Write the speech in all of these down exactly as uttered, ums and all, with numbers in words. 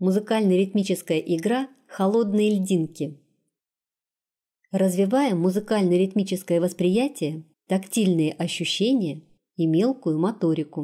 Музыкально-ритмическая игра «Холодные льдинки». Развиваем музыкально-ритмическое восприятие, тактильные ощущения и мелкую моторику.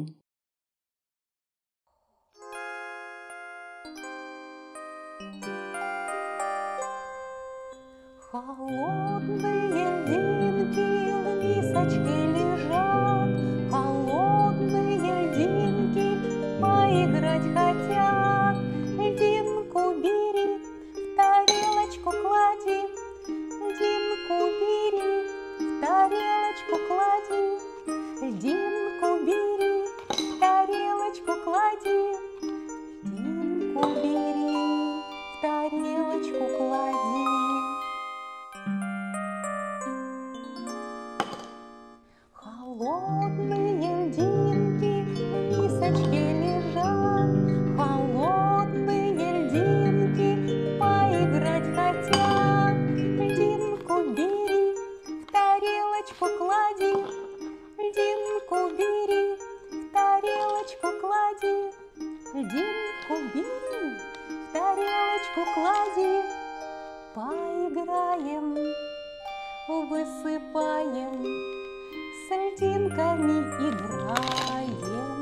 Холодные льдинки в мисочке лежат, холодные льдинки поиграть хотят. Льдинку бери, в тарелочку клади, льдинку бери, в тарелочку клади, льдинку бери, в тарелочку клади, льдинку бери, в тарелочку клади. Холодные льдинки в мисочке лежат, холодные льдинки поиграть хотят. Льдинку бери, в тарелочку клади, льдинку бери, в тарелочку клади, льдинку бери, в тарелочку клади. Поиграем, высыпаем, с льдинками играем.